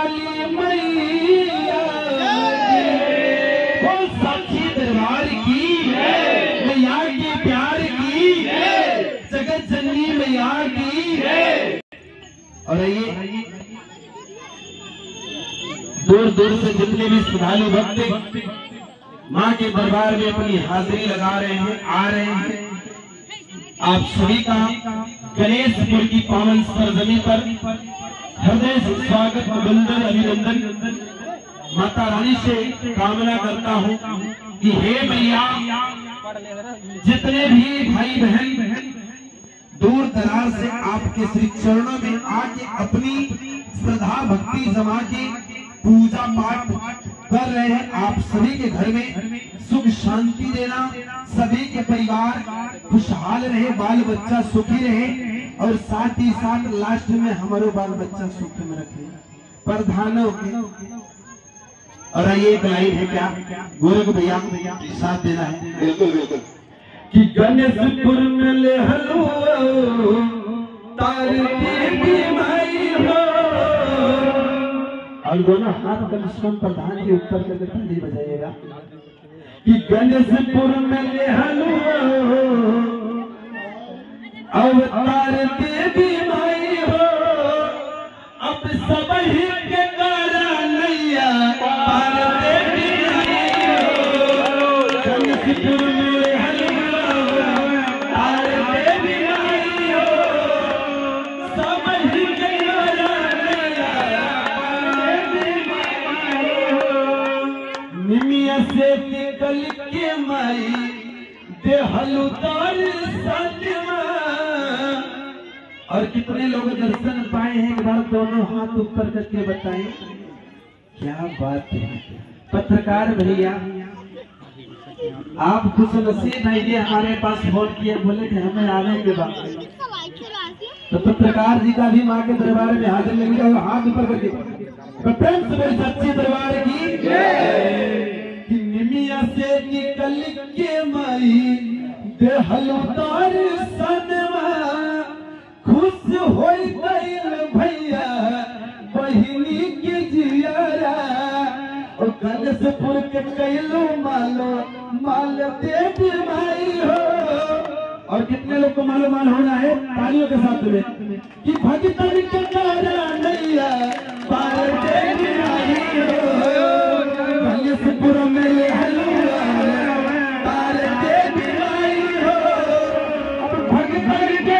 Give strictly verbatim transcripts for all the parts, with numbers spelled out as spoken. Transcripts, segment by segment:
वाली मैया वो साक्षी दरबार की मैया के प्यार की जगत जननी मैया की। और ये दूर दूर से जितने भी श्रद्धालु भक्त माँ के दरबार में अपनी हाजिरी लगा रहे हैं, आ रहे हैं, आप सभी का गणेशपुर की पावन सरजमी पर हृदय से स्वागत, अभिनंदन अभिनंदन माता रानी से कामना करता हूँ कि हे मैया जितने भी भाई बहन दूर दराज से आपके श्री चरणों में आके अपनी श्रद्धा भक्ति जमा के पूजा पाठ कर रहे हैं, आप सभी के घर में सुख शांति देना, सभी के परिवार खुशहाल रहे, बाल बच्चा सुखी रहे और साथ ही साथ लास्ट में हमारे बाल बच्चा सुख में रखे प्रधानों के। और ये एक लाइन है क्या गोरख भैया साथ देना है? बिल्कुल बिल्कुल। कि गणेशपुर में ले हलो तार की माई हो, और दोनों हाथ कम प्रधान के ऊपर करके ताली बजाइएगा। कि गणेशपुर में ले हलो अवतार देवी माई हो, अब सब ही के करा नैया पार देवी माई हो। गणेशपुर में ले हलो पार देवी माई हो, सब ही के करा नैया पार देवी माई हो। निमिया से निकल के माई दे हलुदार सजमा। और कितने लोग दर्शन पाए हैं? एक बार दोनों हाथ ऊपर करके बताएं। क्या बात है पत्रकार भैया, आप खुश नसीब है ये हमारे पास फोन किए, बोले कि हमें आने के बाद। तो पत्रकार जी का भी माँ के दरबार में हाजिर लग जाओ, हाथ ऊपर करके सच्ची दरबार की। कि निमिया से निकल के माई दे हलुदार सनमा, खुश हो गईल भैया बहिनी के जियारा। और गणेशपुर के कैलो मालो माल देवी माई हो। और कितने लोग को मालो माल होना है तालियों के साथ में? कि भगतन के तारा नैया पार देवी माई हो। गणेशपुर में ले हलवा पार देवी माई हो, अब भगतन के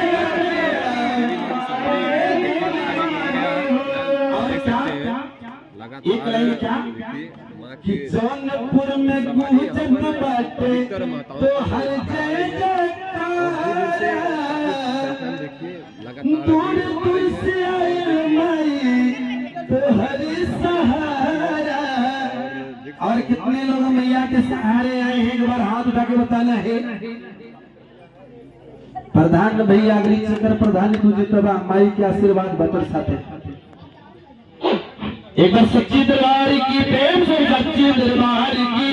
एक लाइन क्या कि जौनपुर में गुजर बाटे तो हर जगह दूर दूर से आए माई तो हर सहारा। और कितने लोग मैया के सहारे आए हैं? एक बार हाथ उठा के बताना है। प्रधान भैया अगली चक्कर प्रधान तुझे तब माई के आशीर्वाद बतर साथे एक बार सच्ची दरबार की प्रेम से सच्ची दरबार की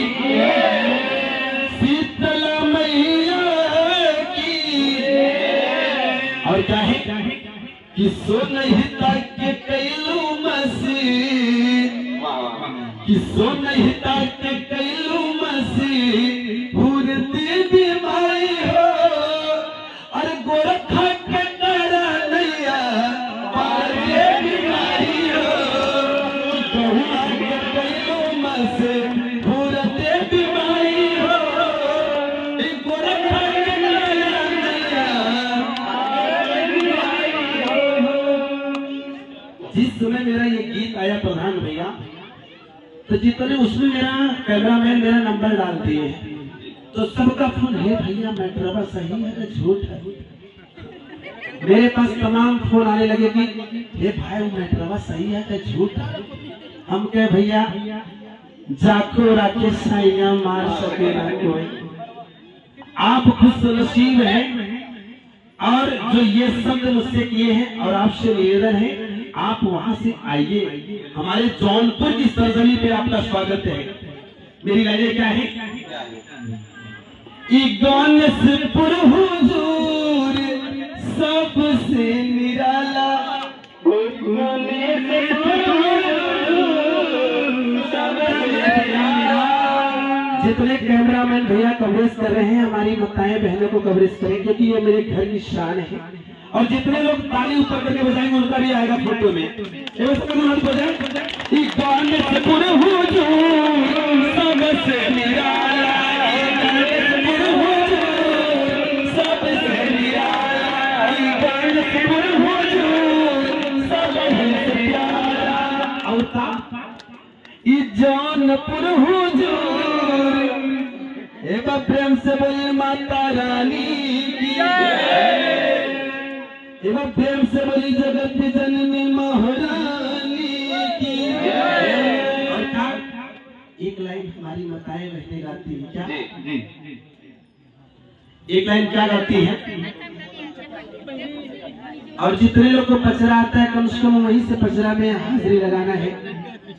शीतला मैया की। और क्या है कि सो नहीं तक के कैलू मसीह, कि सो नहीं तक के कैलू मसीह पूर देवी माई हो। और गोरखा के तारा नैया पार देवी माई हो। जिस समय मेरा ये गीत आया प्रधान भैया, तो जितने उसमें मेरा कैमरामैन मेरा नंबर डाल दिए, तो सबका फोन है भैया मैट्रवा सही है ना झूठ है। मेरे पास तमाम फोन आने लगे कि हे भाई मैट्रवा सही है ना झूठ है। हम कहे भैया जाको राके साइया मार सके ना कोई, आप खुश नसीब हैं। और जो ये शब्द मुझसे किए हैं और आपसे निवेदन है आप वहां से आइए, हमारे जौनपुर की सरजमी पे आपका स्वागत है। मेरी लाइनें क्या है? गणेशपुर हुजूर सबसे निराला, गणेशपुर जितने कैमरामैन भैया कवरेज कर रहे हैं हमारी माताएं बहनों को कवरेज करें, क्योंकि ये मेरे घर की शान है। और जितने लोग ताली ऊपर करके बजाएंगे उनका भी आएगा फोटो में। जौनपुर हुजूर एक प्रेम से बोले माता रानी की, एक प्रेम से बोली जगत की जननी महारानी की। एक लाइन हमारी माताएं बहने गाती है क्या? जी, जी। एक लाइन क्या गाती है? और जितने लोग को पचरा आता है कम से कम वहीं से पचरा में हाजिरी लगाना है।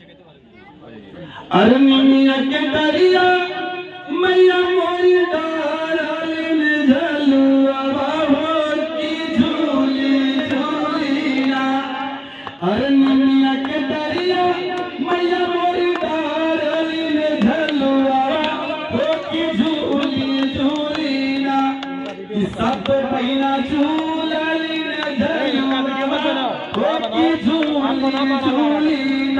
अरे मिया के दरिया मैया मोरी डालिन झलुआ बाबा की झूली झूलिया। अरे मिया के दरिया मैया मोरी डालिन झलुआ बाबा की झूली झूलिया। सब बहिना झूलिन झलुआ बाबा की झूली झूलिया।